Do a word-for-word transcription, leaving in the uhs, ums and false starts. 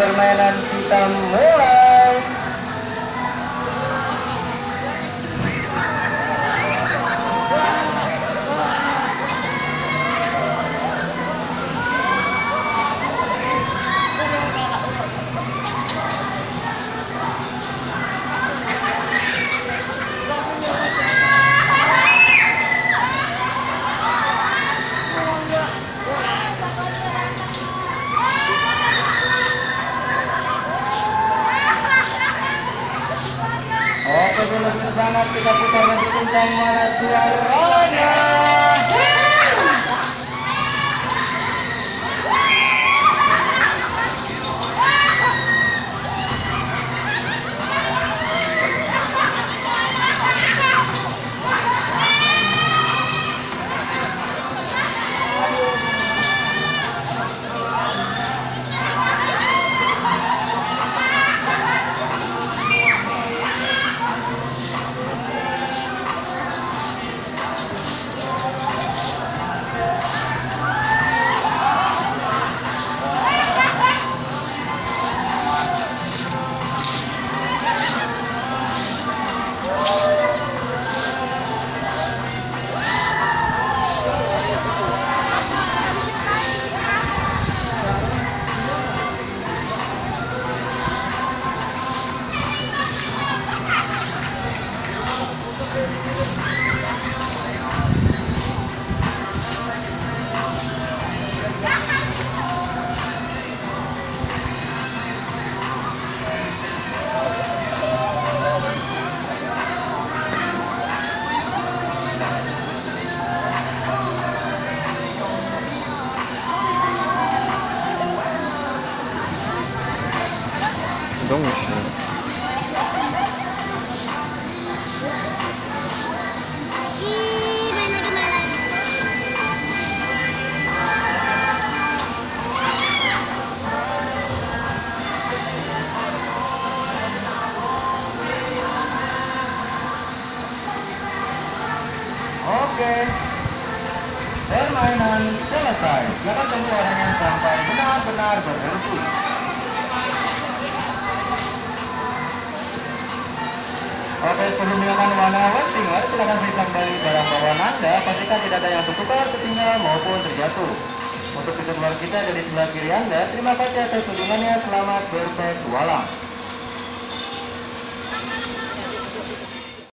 permainan kita mulai. Oke, lebih semangat kita putar lagi kencang mana suaranya. Dong. Oke, permainan selesai. Silakan tunggu orangnya sampai benar-benar berhenti. Oke, sebelum menggunakan warna Wetzinger, silakan periksa kembali barang bawaan Anda. Pastikan tidak ada yang tertukar, tertinggal maupun terjatuh. Untuk pintu keluar kita ada di sebelah kiri Anda. Terima kasih atas dukungannya. Selamat berpetualang.